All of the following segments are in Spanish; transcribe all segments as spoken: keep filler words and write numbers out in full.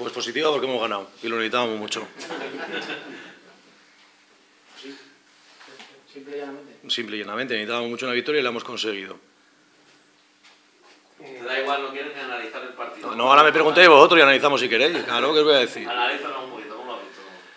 Pues positiva porque hemos ganado y lo necesitábamos mucho. Sí, simple y llanamente. Simple y llanamente, necesitábamos mucho una victoria y la hemos conseguido. Te da igual, no quieres ni analizar el partido. No, no, ahora me preguntéis vosotros y analizamos si queréis. Claro, ¿qué os voy a decir? Analízanos un poquito, ¿cómo lo has visto?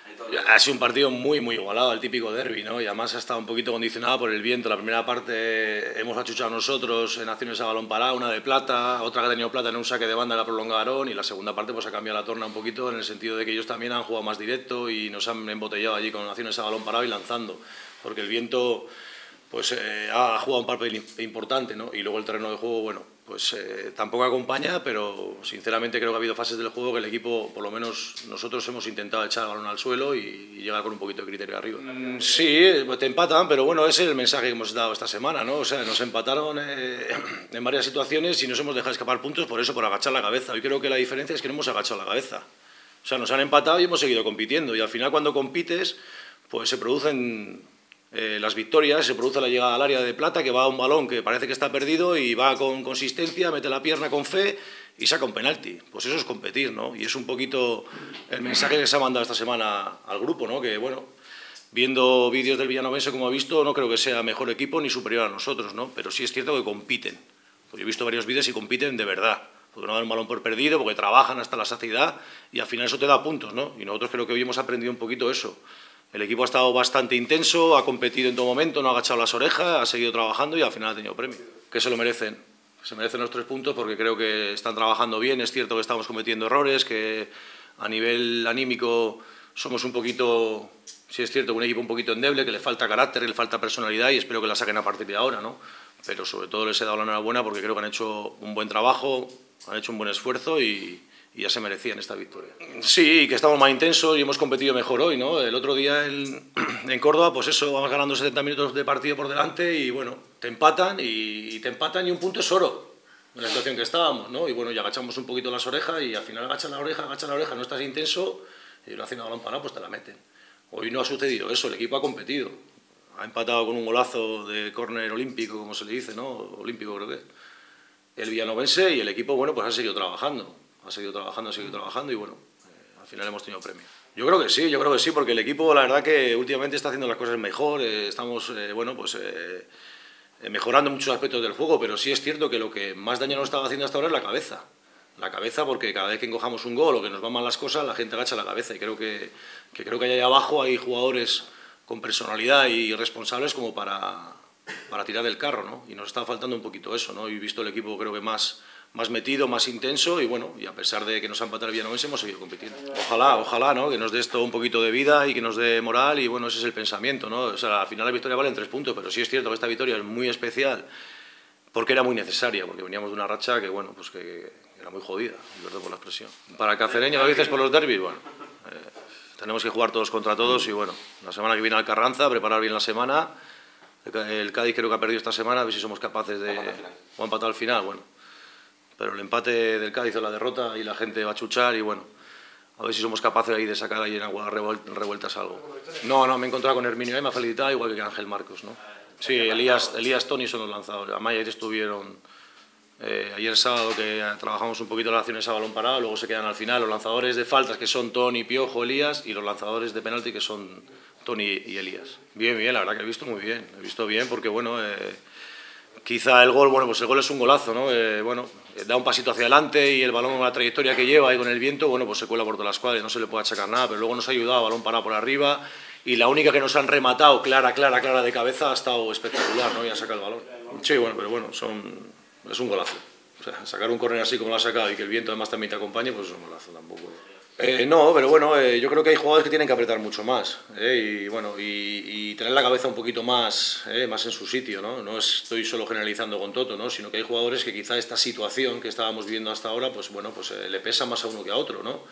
Ha sido un partido muy, muy igualado, el típico derbi, ¿no? Y además ha estado un poquito condicionado por el viento. La primera parte hemos achuchado nosotros en acciones a balón parado, una de plata, otra que ha tenido plata en un saque de banda que la prolongaron, y la segunda parte pues ha cambiado la torna un poquito en el sentido de que ellos también han jugado más directo y nos han embotellado allí con acciones a balón parado y lanzando, porque el viento pues eh, ha jugado un papel importante, ¿no? Y luego el terreno de juego, bueno, pues eh, tampoco acompaña, pero sinceramente creo que ha habido fases del juego que el equipo, por lo menos nosotros hemos intentado echar el balón al suelo y, y llegar con un poquito de criterio arriba. Sí, te empatan, pero bueno, ese es el mensaje que hemos dado esta semana, ¿no? O sea, nos empataron eh, en varias situaciones y nos hemos dejado escapar puntos por eso, por agachar la cabeza. Hoy creo que la diferencia es que no hemos agachado la cabeza. O sea, nos han empatado y hemos seguido compitiendo, y al final cuando compites, pues se producen Eh, las victorias, se produce la llegada al área de plata, que va a un balón que parece que está perdido y va con consistencia, mete la pierna con fe y saca un penalti. Pues eso es competir, ¿no? Y es un poquito el mensaje que se ha mandado esta semana al grupo, ¿no? Que, bueno, viendo vídeos del Villanovense, como ha visto, no creo que sea mejor equipo ni superior a nosotros, ¿no? Pero sí es cierto que compiten. Pues yo he visto varios vídeos y compiten de verdad, porque no dan un balón por perdido, porque trabajan hasta la saciedad y al final eso te da puntos, ¿no? Y nosotros creo que hoy hemos aprendido un poquito eso. El equipo ha estado bastante intenso, ha competido en todo momento, no ha agachado las orejas, ha seguido trabajando y al final ha tenido premio. Que se lo merecen, se merecen los tres puntos porque creo que están trabajando bien. Es cierto que estamos cometiendo errores, que a nivel anímico somos un poquito, sí es cierto, un equipo un poquito endeble, que le falta carácter, que le falta personalidad y espero que la saquen a partir de ahora, ¿no? Pero sobre todo les he dado la enhorabuena porque creo que han hecho un buen trabajo, han hecho un buen esfuerzo y... y ya se merecían esta victoria. Sí, que estamos más intensos y hemos competido mejor hoy, ¿no? El otro día en, en Córdoba, pues eso, vamos ganando setenta minutos de partido por delante y, bueno, te empatan y, y te empatan y un punto es oro en la situación que estábamos, ¿no? Y, bueno, y agachamos un poquito las orejas y al final agachan la oreja, agachan la oreja, no estás intenso y lo hacen a balón parado, pues te la meten. Hoy no ha sucedido eso, el equipo ha competido. Ha empatado con un golazo de córner olímpico, como se le dice, ¿no? Olímpico creo que. El villanovense y el equipo, bueno, pues ha seguido trabajando. Ha seguido trabajando, ha seguido trabajando y, bueno, eh, al final hemos tenido premio. Yo creo que sí, yo creo que sí, porque el equipo, la verdad que últimamente está haciendo las cosas mejor, eh, estamos, eh, bueno, pues eh, mejorando muchos aspectos del juego, pero sí es cierto que lo que más daño nos estaba haciendo hasta ahora es la cabeza. La cabeza, porque cada vez que encojamos un gol o que nos van mal las cosas, la gente agacha la cabeza y creo que, que creo que allá abajo hay jugadores con personalidad y responsables como para, para tirar del carro, ¿no? Y nos está faltando un poquito eso, ¿no? Y he visto el equipo creo que más... más metido, más intenso y, bueno, y a pesar de que nos ha empatado el Villanovense hemos seguido compitiendo. Ojalá, ojalá, ¿no? Que nos dé esto un poquito de vida y que nos dé moral y, bueno, ese es el pensamiento, ¿no? O sea, al final la victoria vale en tres puntos, pero sí es cierto que esta victoria es muy especial porque era muy necesaria, porque veníamos de una racha que, bueno, pues que, que era muy jodida, perdón por la expresión. Para Cacereño, a veces por los derbis, bueno, eh, tenemos que jugar todos contra todos y, bueno, la semana que viene al Carranza, preparar bien la semana. El Cádiz creo que ha perdido esta semana, a ver si somos capaces de... o empatado al final, bueno. Pero el empate del Cádiz o la derrota y la gente va a chuchar y, bueno, a ver si somos capaces ahí de sacar ahí en aguas revueltas algo. No, no, me he encontrado con Herminio y me ha felicitado, igual que Ángel Marcos, ¿no? Sí, Elías, Elías, Tony son los lanzadores. Además, ayer estuvieron, eh, ayer sábado que trabajamos un poquito las acciones a balón parado, luego se quedan al final los lanzadores de faltas que son Tony, Piojo, Elías y los lanzadores de penalti que son Tony y Elías. Bien, bien, la verdad que he visto muy bien, he visto bien porque, bueno... Eh, Quizá el gol, bueno, pues el gol es un golazo, ¿no? Eh, bueno, da un pasito hacia adelante y el balón con la trayectoria que lleva y con el viento, bueno, pues se cuela por toda la escuadra y no se le puede achacar nada, pero luego nos ha ayudado, balón parado por arriba y la única que nos han rematado clara, clara, clara de cabeza ha estado espectacular, ¿no? Y ha sacado el balón. Sí, bueno, pero bueno, son, es un golazo. O sea, sacar un córner así como lo ha sacado y que el viento además también te acompañe, pues es un golazo tampoco. Eh, no, pero bueno, eh, yo creo que hay jugadores que tienen que apretar mucho más eh, y, bueno, y, y tener la cabeza un poquito más, eh, más en su sitio, ¿no? No estoy solo generalizando con Toto, ¿no? Sino que hay jugadores que quizá esta situación que estábamos viviendo hasta ahora, pues bueno, pues eh, le pesa más a uno que a otro, ¿no?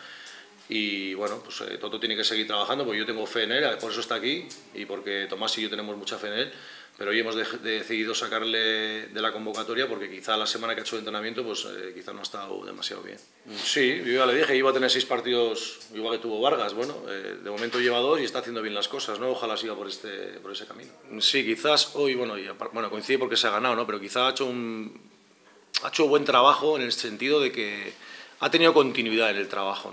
Y bueno, pues eh, Toto tiene que seguir trabajando porque yo tengo fe en él, por eso está aquí y porque Tomás y yo tenemos mucha fe en él. Pero hoy hemos de decidido sacarle de la convocatoria porque quizá la semana que ha hecho de entrenamiento pues eh, quizá no ha estado demasiado bien. Sí, yo ya le dije, iba a tener seis partidos igual que tuvo Vargas, bueno, eh, de momento lleva dos y está haciendo bien las cosas, ¿no? Ojalá siga por, este, por ese camino. Sí, quizás hoy, bueno, y, bueno, coincide porque se ha ganado, ¿no? Pero quizá ha hecho un ha hecho buen trabajo en el sentido de que ha tenido continuidad en el trabajo, ¿no?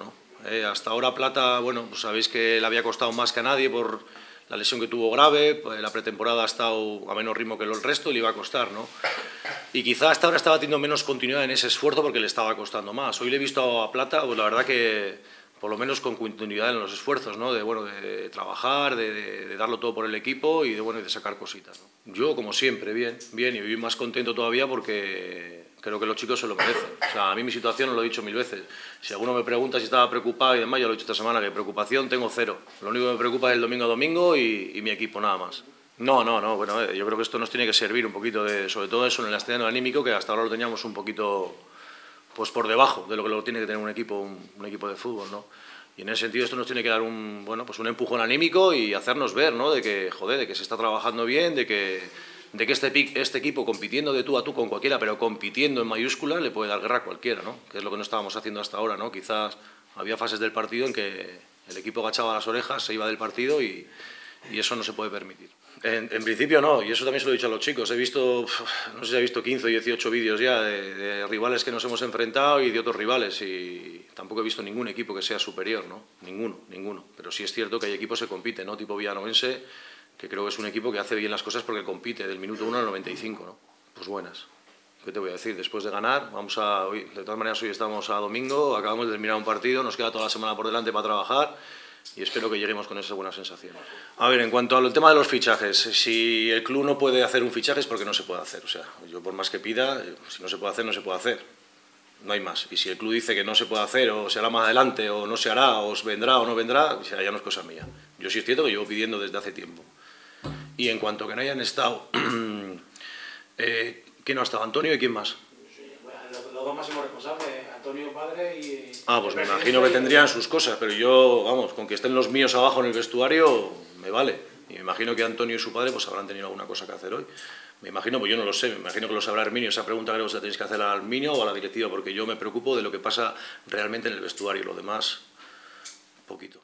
Eh, hasta ahora Plata, bueno, pues sabéis que le había costado más que a nadie por la lesión que tuvo grave, pues la pretemporada ha estado a menos ritmo que el resto y le iba a costar, ¿no? Y quizá hasta ahora estaba teniendo menos continuidad en ese esfuerzo porque le estaba costando más. Hoy le he visto a Plata, pues la verdad que por lo menos con continuidad en los esfuerzos, ¿no? De, bueno, de trabajar, de, de, de darlo todo por el equipo y de, bueno, de sacar cositas, ¿no? Yo, como siempre, bien, bien, y hoy más contento todavía porque creo que los chicos se lo merecen. O sea, a mí mi situación, os lo he dicho mil veces, si alguno me pregunta si estaba preocupado y demás, yo lo he dicho esta semana, que preocupación tengo cero. Lo único que me preocupa es el domingo a domingo y, y mi equipo, nada más. No, no, no, bueno, yo creo que esto nos tiene que servir un poquito, de, sobre todo eso en el escenario anímico, que hasta ahora lo teníamos un poquito pues por debajo de lo que lo tiene que tener un equipo, un, un equipo de fútbol, ¿no? Y en ese sentido esto nos tiene que dar un, bueno, pues un empujón anímico y hacernos ver, ¿no? De que, joder, de que se está trabajando bien, de que, de que este, este equipo compitiendo de tú a tú con cualquiera, pero compitiendo en mayúscula, le puede dar guerra a cualquiera, ¿no? Que es lo que no estábamos haciendo hasta ahora, ¿no? Quizás había fases del partido en que el equipo agachaba las orejas, se iba del partido y, y eso no se puede permitir. En, en principio no, y eso también se lo he dicho a los chicos. He visto, no sé si he visto quince o dieciocho vídeos ya de, de rivales que nos hemos enfrentado y de otros rivales, y tampoco he visto ningún equipo que sea superior, ¿no? Ninguno, ninguno. Pero sí es cierto que hay equipos que compiten, ¿no? Tipo Villanovense, que creo que es un equipo que hace bien las cosas porque compite del minuto uno al noventa y cinco, ¿no? Pues buenas. ¿Qué te voy a decir? Después de ganar, vamos a, hoy, de todas maneras hoy estamos a domingo, acabamos de terminar un partido, nos queda toda la semana por delante para trabajar y espero que lleguemos con esas buenas sensaciones. A ver, en cuanto al tema de los fichajes, si el club no puede hacer un fichaje es porque no se puede hacer. O sea, yo por más que pida, si no se puede hacer, no se puede hacer. No hay más. Y si el club dice que no se puede hacer, o se hará más adelante, o no se hará, o os vendrá o no vendrá, ya no es cosa mía. Yo sí es cierto que llevo pidiendo desde hace tiempo. Y en cuanto a que no hayan estado... eh, ¿quién no ha estado? ¿Antonio y quién más? Los dos máximos responsables, Antonio padre y... Ah, pues me imagino que tendrían sus cosas, pero yo, vamos, con que estén los míos abajo en el vestuario, me vale. Y me imagino que Antonio y su padre pues habrán tenido alguna cosa que hacer hoy. Me imagino, pues yo no lo sé, me imagino que lo sabrá Herminio. Esa pregunta creo que se la tenéis que hacer a Herminio o a la directiva, porque yo me preocupo de lo que pasa realmente en el vestuario, lo demás, poquito.